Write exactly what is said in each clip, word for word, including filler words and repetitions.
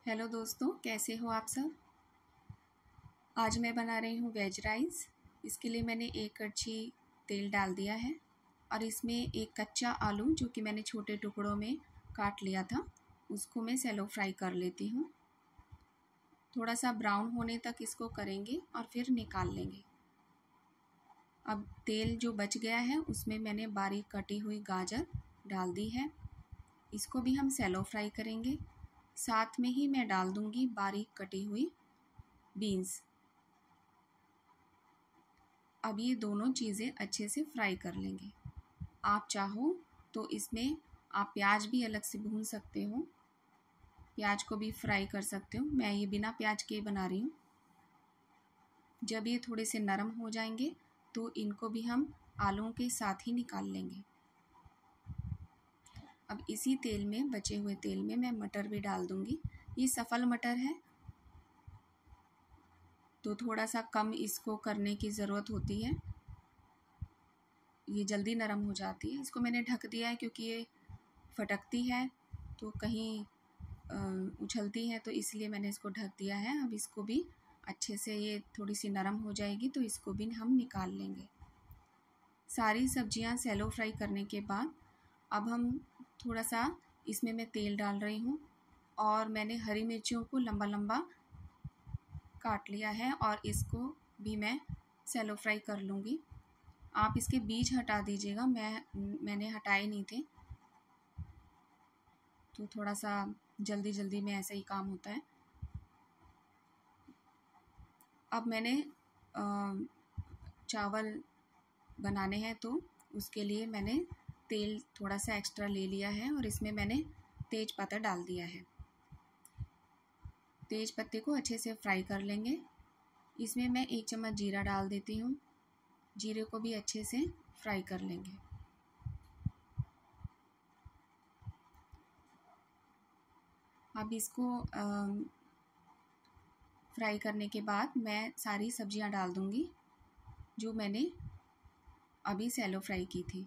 Hello दोस्तों, कैसे हो आप सब। आज मैं बना रही हूँ वेज राइस। इसके लिए मैंने एक कड़छी तेल डाल दिया है और इसमें एक कच्चा आलू जो कि मैंने छोटे टुकड़ों में काट लिया था उसको मैं सैलो फ्राई कर लेती हूँ। थोड़ा सा ब्राउन होने तक इसको करेंगे और फिर निकाल लेंगे। अब तेल जो बच गया है उसमें मैंने बारीक कटी हुई गाजर डाल दी है। इसको भी हम सैलो फ्राई करेंगे। साथ में ही मैं डाल दूंगी बारीक कटी हुई बीन्स। अब ये दोनों चीज़ें अच्छे से फ्राई कर लेंगे। आप चाहो तो इसमें आप प्याज भी अलग से भून सकते हो, प्याज को भी फ्राई कर सकते हो। मैं ये बिना प्याज के बना रही हूँ। जब ये थोड़े से नरम हो जाएंगे तो इनको भी हम आलूओं के साथ ही निकाल लेंगे। अब इसी तेल में, बचे हुए तेल में मैं मटर भी डाल दूंगी। ये सफल मटर है तो थोड़ा सा कम इसको करने की ज़रूरत होती है, ये जल्दी नरम हो जाती है। इसको मैंने ढक दिया है क्योंकि ये फटकती है तो कहीं उछलती है, तो इसलिए मैंने इसको ढक दिया है। अब इसको भी अच्छे से, ये थोड़ी सी नरम हो जाएगी तो इसको भी हम निकाल लेंगे। सारी सब्जियां सैलो फ्राई करने के बाद अब हम थोड़ा सा इसमें मैं तेल डाल रही हूँ और मैंने हरी मिर्चियों को लंबा लंबा काट लिया है और इसको भी मैं सैलो फ्राई कर लूँगी। आप इसके बीज हटा दीजिएगा, मैं मैंने हटाए नहीं थे तो थोड़ा सा जल्दी जल्दी में ऐसा ही काम होता है। अब मैंने चावल बनाने हैं तो उसके लिए मैंने तेल थोड़ा सा एक्स्ट्रा ले लिया है और इसमें मैंने तेज पत्ता डाल दिया है। तेज पत्ते को अच्छे से फ्राई कर लेंगे। इसमें मैं एक चम्मच जीरा डाल देती हूँ। जीरे को भी अच्छे से फ्राई कर लेंगे। अब इसको फ्राई करने के बाद मैं सारी सब्जियां डाल दूँगी जो मैंने अभी सैलो फ्राई की थी।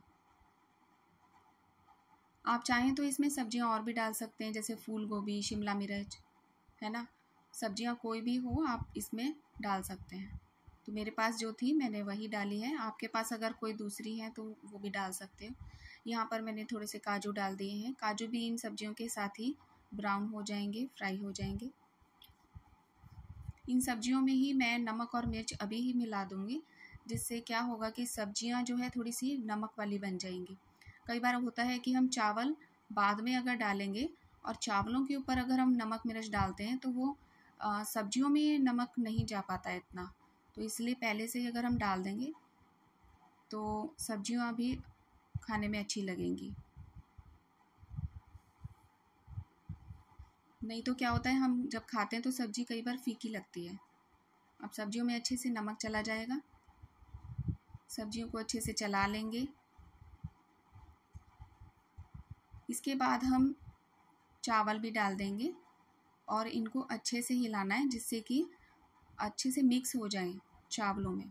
आप चाहें तो इसमें सब्जियां और भी डाल सकते हैं, जैसे फूल गोभी, शिमला मिर्च, है ना। सब्जियां कोई भी हो आप इसमें डाल सकते हैं। तो मेरे पास जो थी मैंने वही डाली है। आपके पास अगर कोई दूसरी है तो वो भी डाल सकते हो। यहाँ पर मैंने थोड़े से काजू डाल दिए हैं। काजू भी इन सब्जियों के साथ ही ब्राउन हो जाएंगे, फ्राई हो जाएंगे। इन सब्जियों में ही मैं नमक और मिर्च अभी ही मिला दूँगी, जिससे क्या होगा कि सब्जियां जो है थोड़ी सी नमक वाली बन जाएंगी। कई बार होता है कि हम चावल बाद में अगर डालेंगे और चावलों के ऊपर अगर हम नमक मिर्च डालते हैं तो वो आ, सब्जियों में नमक नहीं जा पाता है इतना, तो इसलिए पहले से ही अगर हम डाल देंगे तो सब्जियां भी खाने में अच्छी लगेंगी। नहीं तो क्या होता है, हम जब खाते हैं तो सब्जी कई बार फीकी लगती है। अब सब्जियों में अच्छे से नमक चला जाएगा। सब्जियों को अच्छे से चला लेंगे। इसके बाद हम चावल भी डाल देंगे और इनको अच्छे से हिलाना है जिससे कि अच्छे से मिक्स हो जाए चावलों में।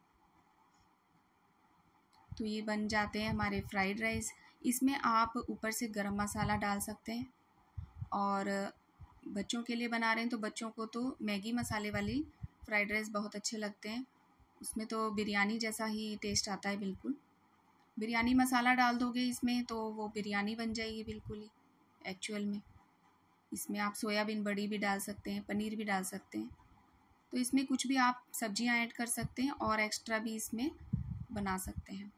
तो ये बन जाते हैं हमारे फ्राइड राइस। इसमें आप ऊपर से गरम मसाला डाल सकते हैं, और बच्चों के लिए बना रहे हैं तो बच्चों को तो मैगी मसाले वाली फ्राइड राइस बहुत अच्छे लगते हैं। उसमें तो बिरयानी जैसा ही टेस्ट आता है बिल्कुल। बिरयानी मसाला डाल दोगे इसमें तो वो बिरयानी बन जाएगी बिल्कुल ही एक्चुअल में। इसमें आप सोयाबीन बड़ी भी डाल सकते हैं, पनीर भी डाल सकते हैं। तो इसमें कुछ भी आप सब्जियां ऐड कर सकते हैं और एक्स्ट्रा भी इसमें बना सकते हैं।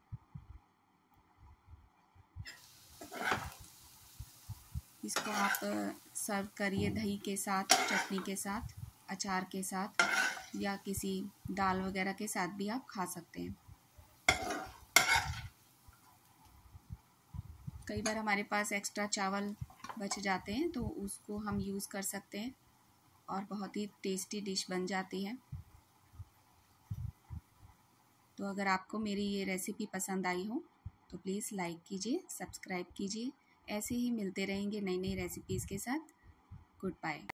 इसको आप सर्व करिए दही के साथ, चटनी के साथ, अचार के साथ, या किसी दाल वगैरह के साथ भी आप खा सकते हैं। कई बार हमारे पास एक्स्ट्रा चावल बच जाते हैं तो उसको हम यूज़ कर सकते हैं और बहुत ही टेस्टी डिश बन जाती है। तो अगर आपको मेरी ये रेसिपी पसंद आई हो तो प्लीज़ लाइक कीजिए, सब्सक्राइब कीजिए। ऐसे ही मिलते रहेंगे नई नई रेसिपीज़ के साथ। Good bye.